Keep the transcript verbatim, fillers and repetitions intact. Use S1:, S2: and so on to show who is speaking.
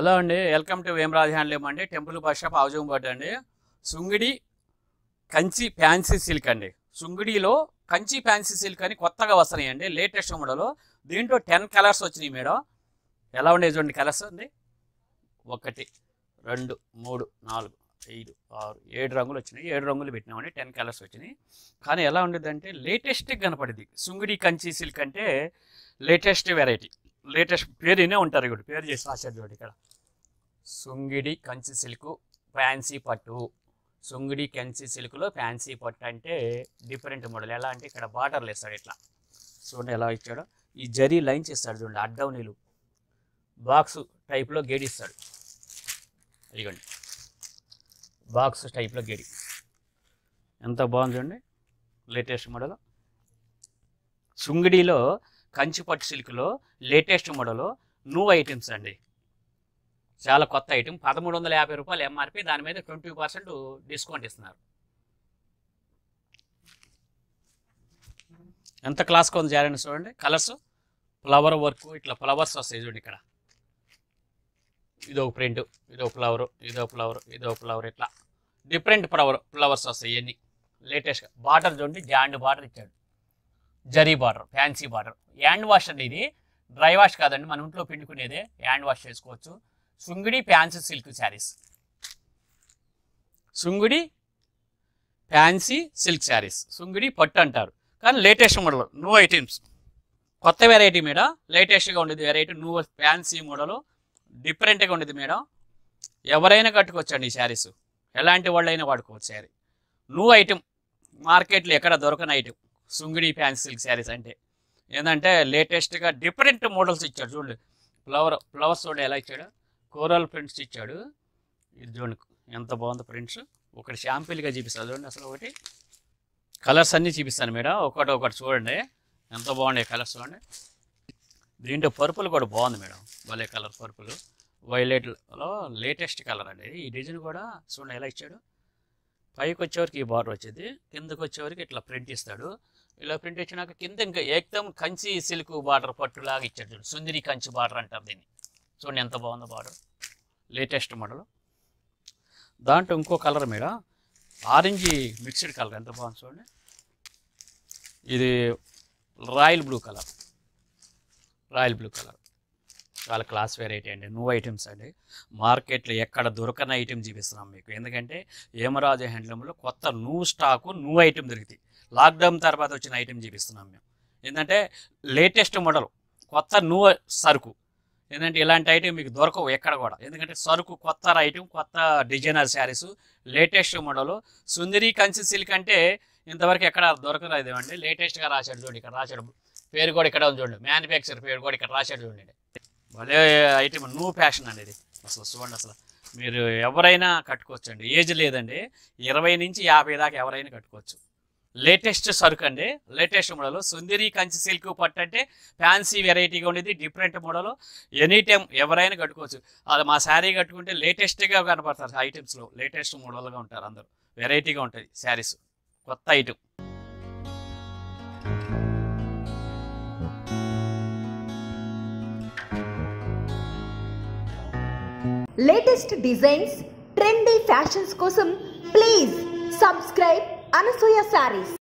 S1: Hello అండి, welcome to Vemaraj handloom అండి. Temple bus stop Avujampeta అండి. సుంగిడి కంచి ఫ్యాన్సీ సిల్క్ అండి. సుంగిడిలో కంచి ఫ్యాన్సీ సిల్క్ అని కొత్తగా వస్తున్నాయి అండి, లేటెస్ట్ మోడల్. దీంట్లో టెన్ కలర్స్ వచ్చినాయి మేడం. ఎలా ఉండేది చూడండి కలర్స్ అండి. ఒకటి రెండు మూడు నాలుగు ఐదు ఆరు ఏడు రంగులు వచ్చినాయి. ఏడు రంగులు పెట్టినామండి, టెన్ కలర్స్ వచ్చినాయి. కానీ ఎలా ఉండేది అంటే లేటెస్ట్గా కనపడింది. సుంగిడి కంచి సిల్క్ అంటే లేటెస్ట్ వెరైటీ. లేటెస్ట్ పేరునే ఉంటారు, ఇక్కడ పేరు చేసి రాశారు చూడండి. ఇక్కడ సుంగిడి కంచి సిల్క్ ఫ్యాన్సీ పట్టు. సుంగిడి కంచి సిల్క్లో ఫ్యాన్సీ పట్టు అంటే డిఫరెంట్ మోడల్. ఎలా అంటే ఇక్కడ బార్డర్లు ఇస్తాడు, ఇట్లా చూడండి ఎలా ఇచ్చాడో. ఈ జరీ లైన్స్ ఇస్తాడు చూడండి, అడ్డం నీళ్ళు బాక్స్ టైప్లో గేడి ఇస్తాడు. ఇదిగోండి బాక్స్ టైప్లో గేడి, ఎంత బాగుంది చూడండి, లేటెస్ట్ మోడల్. సుంగిడిలో కంచి పట్టు సిల్క్లో లేటెస్ట్ మోడల్ న్యూ ఐటమ్స్ అండి, చాలా కొత్త ఐటమ్. పదమూడు వందల యాభై రూపాయలు ఎంఆర్పి, దాని మీద ట్వంటీ పర్సెంట్ డిస్కౌంట్ ఇస్తున్నారు. ఎంత క్లాస్గా ఉంది జారండి చూడండి. కలర్స్ ఫ్లవర్ వర్క్, ఇట్లా ఫ్లవర్స్ వస్తాయి చూడండి. ఇక్కడ ఇదో ప్రింట్, ఇదో ఫ్లవర్, ఇదో ఫ్లవర్, ఇదో ఫ్లవర్, ఇట్లా డిఫరెంట్ ఫ్లవర్ ఫ్లవర్స్ వస్తాయి. ఇవన్నీ లేటెస్ట్గా. బార్డర్ చూడండి, జాయింట్ బార్డర్ ఇచ్చాడు, జరీ border, fancy border. Hand wash అండి ఇది, డ్రై వాష్ కాదండి, మన ఇంట్లో పిండుకునేదే. హ్యాండ్ వాష్ చేసుకోవచ్చు. Sungudi fancy silk saris, Sungudi fancy silk saris, Sungudi పట్టు అంటారు. కానీ లేటెస్ట్ మోడల్, న్యూ ఐటమ్స్, కొత్త వెరైటీ మేడం. లేటెస్ట్గా ఉండేది వెరైటీ, న్యూ ఫ్యాన్సీ మోడల్, డిఫరెంట్గా ఉండేది మేడం. ఎవరైనా కట్టుకోవచ్చండి ఈ శారీస్, ఎలాంటి వాళ్ళైనా వాడుకోవచ్చు. శారీ న్యూ ఐటమ్, మార్కెట్లో ఎక్కడ దొరకని item Sungudi fancy silk saris అంటే. ఏంటంటే లేటెస్ట్గా డిఫరెంట్ మోడల్స్ ఇచ్చాడు చూడండి. ఫ్లవర్ ఫ్లవర్స్ చూడండి ఎలా ఇచ్చాడు, కోరల్ ప్రింట్స్ ఇచ్చాడు. ఇది చూడండి ఎంత బాగుంది ప్రింట్స్. ఒకటి షాంపిల్గా చూపిస్తాను చూడండి. అసలు ఒకటి కలర్స్ అన్నీ చూపిస్తాను మేడం, ఒకటి ఒకటి చూడండి ఎంత బాగున్నాయి కలర్స్ చూడండి. దీంట్లో పర్పుల్ కూడా బాగుంది మేడం, భలే కలర్ పర్పుల్. వైలెట్లో లేటెస్ట్ కలర్ అండి. ఈ డిజైన్ కూడా చూడండి ఎలా ఇచ్చాడు. పైకి వచ్చేవరకు ఈ బార్డర్ వచ్చేది, కిందకి వచ్చేవరకు ఇట్లా ప్రింట్ ఇస్తాడు. ఇలా ప్రింట్ ఇచ్చినాక కింద ఇంకా ఏకదం కంచి సిల్క్ బార్డర్ పట్టులాగా ఇచ్చాడు చూడండి. సుందరి కంచి బార్డర్ అంటారు దీన్ని. చూడండి ఎంత బాగుందో బార్డర్, లేటెస్ట్ మోడల్. దాంట్లో ఇంకో కలర్ మీద ఆరెంజ్ మిక్స్డ్ కలర్, ఎంత బాగుంది చూడండి. ఇది royal blue colour, royal blue colour, చాలా క్లాస్ వెరైటీ అండి. న్యూ ఐటమ్స్ అండి, మార్కెట్లో ఎక్కడ దొరకని ఐటమ్ చూపిస్తున్నాం మీకు. ఎందుకంటే వేమరాజ్ హ్యాండ్లూమ్లో కొత్త న్యూ స్టాకు, న్యూ ఐటమ్ దొరికింది. లాక్డౌన్ తర్వాత వచ్చిన ఐటమ్ చూపిస్తున్నాం మేము. ఏంటంటే లేటెస్ట్ మోడల్, కొత్త న్యూ సరుకు. ఏంటంటే ఇలాంటి ఐటమ్ మీకు దొరకవు ఎక్కడ కూడా. ఎందుకంటే సరుకు కొత్త ఐటమ్, కొత్త designer saris, latest model. Sundari Kanchi silk అంటే ఇంతవరకు ఎక్కడ దొరకలేదు అండి. లేటెస్ట్గా రాశాడు చూడండి, ఇక్కడ రాశాడు పేరు కూడా ఇక్కడ ఉంది చూడండి, మ్యానుఫ్యాక్చర్ పేరు కూడా ఇక్కడ రాశాడు చూడండి. భలే ఐటమ్, న్యూ ఫ్యాషన్ అండి ఇది. అసలు చూడండి, అసలు మీరు ఎవరైనా కట్టుకోవచ్చు అండి, ఏజ్ లేదండి. ఇరవై నుంచి యాభై దాకా ఎవరైనా కట్టుకోవచ్చు. లేటెస్ట్ సరుకు అండి, latest model. Sundari Kanchi silk పట్టు అంటే ఫ్యాన్సీ వెరైటీగా ఉండేది, డిఫరెంట్ మోడల్. ఎనీ టైం ఎవరైనా కట్టుకోవచ్చు. అది మా శారీ కట్టుకుంటే లేటెస్ట్గా కనపడతారు ఐటమ్స్లో, లేటెస్ట్ మోడల్గా ఉంటారు అందరూ. వెరైటీగా ఉంటుంది శారీస్, కొత్త item.
S2: Latest designs, trendy fashions కోసం ప్లీజ్ సబ్స్క్రైబ్ అనసూయ శారీస్.